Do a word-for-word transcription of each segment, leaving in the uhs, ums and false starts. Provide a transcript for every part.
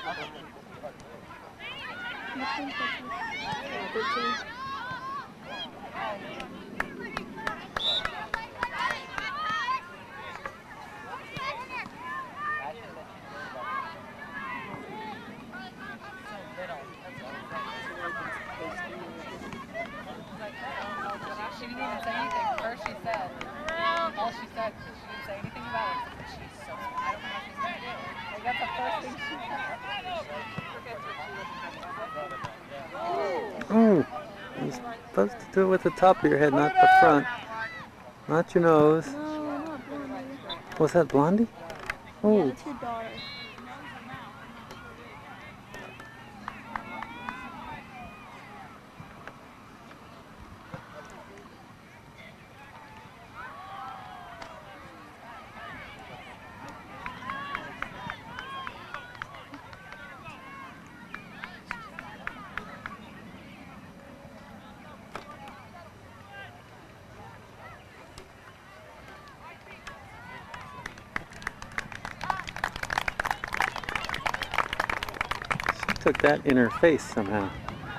thirteen. She didn't even say anything. First she said, all she said, she didn't say anything about it. But she's so, I don't know what she's going to do. Like, that's the first thing she said. Oh, you're supposed to do it with the top of your head, not the front. Not your nose. No, not Blondie. Was that Blondie? Oh. Yeah, that's your daughter. Took that in her face somehow.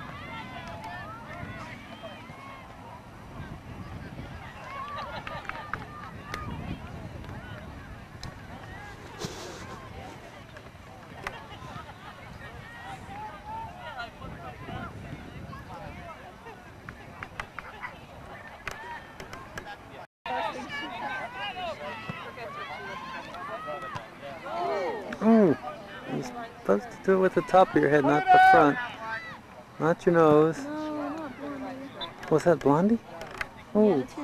Oh, you're supposed to do it with the top of your head, not the front. Not your nose. No, not Blondie. Was that Blondie? Yeah, Oh. that's your